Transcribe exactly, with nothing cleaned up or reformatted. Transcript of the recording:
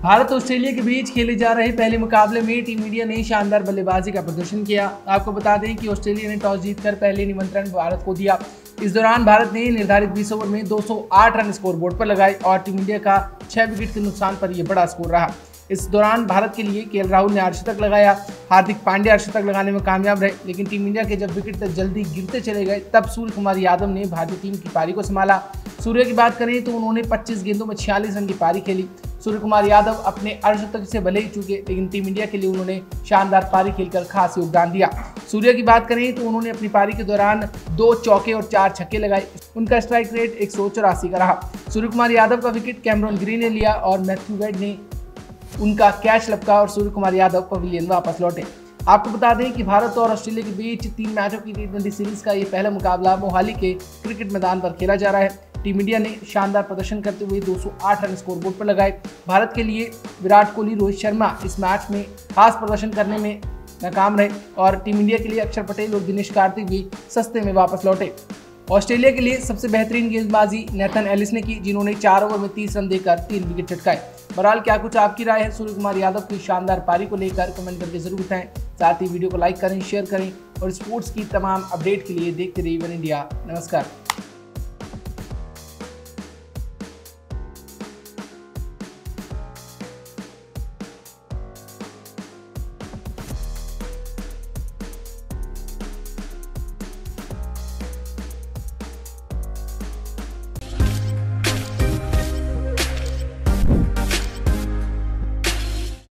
भारत और ऑस्ट्रेलिया के बीच खेले जा रहे पहले मुकाबले में टीम इंडिया ने शानदार बल्लेबाजी का प्रदर्शन किया। आपको बता दें कि ऑस्ट्रेलिया ने टॉस जीतकर पहले निमंत्रण भारत को दिया। इस दौरान भारत ने निर्धारित बीस ओवर में दो सौ आठ रन स्कोरबोर्ड पर लगाए और टीम इंडिया का छह विकेट के नुकसान पर यह बड़ा स्कोर रहा। इस दौरान भारत के लिए केएल राहुल ने अर्धशतक लगाया, हार्दिक पांड्या अर्धशतक लगाने में कामयाब रहे, लेकिन टीम इंडिया के जब विकेट जल्दी गिरते चले गए तब सूर्य कुमार यादव ने भारतीय टीम की पारी को संभाला। सूर्य की बात करें तो उन्होंने पच्चीस गेंदों में छियालीस रन की पारी खेली। सूर्य कुमार यादव अपने अर्धशतक से भले ही चूके, लेकिन टीम इंडिया के लिए उन्होंने शानदार पारी खेलकर खास योगदान दिया। सूर्य की बात करें तो उन्होंने अपनी पारी के दौरान दो चौके और चार छक्के लगाए। उनका स्ट्राइक रेट एक सौ चौरासी का रहा। सूर्य कुमार यादव का विकेट कैमरॉन ग्रीन ने लिया और मैथ्यू वेड ने उनका कैच लपका और सूर्य कुमार यादव पवेलियन वापस लौटे। आपको बता दें कि भारत और ऑस्ट्रेलिया के बीच तीन मैचों की टी ट्वेंटी सीरीज का ये पहला मुकाबला मोहाली के क्रिकेट मैदान पर खेला जा रहा है। टीम इंडिया ने शानदार प्रदर्शन करते हुए दो सौ आठ रन स्कोरबोर्ड पर लगाए। भारत के लिए विराट कोहली, रोहित शर्मा इस मैच में खास प्रदर्शन करने में नाकाम रहे और टीम इंडिया के लिए अक्षर पटेल और दिनेश कार्तिक भी सस्ते में वापस लौटे। ऑस्ट्रेलिया के लिए सबसे बेहतरीन गेंदबाजी नेथन एलिस ने की, जिन्होंने चार ओवर में तीस रन देकर तीन विकेट चटकाए। बहरहाल क्या कुछ आपकी राय है सूर्य कुमार यादव की शानदार पारी को लेकर, कमेंट करके जरूर बताएं। साथ ही वीडियो को लाइक करें, शेयर करें और स्पोर्ट्स की तमाम अपडेट के लिए देखते रहिए वन इंडिया। नमस्कार।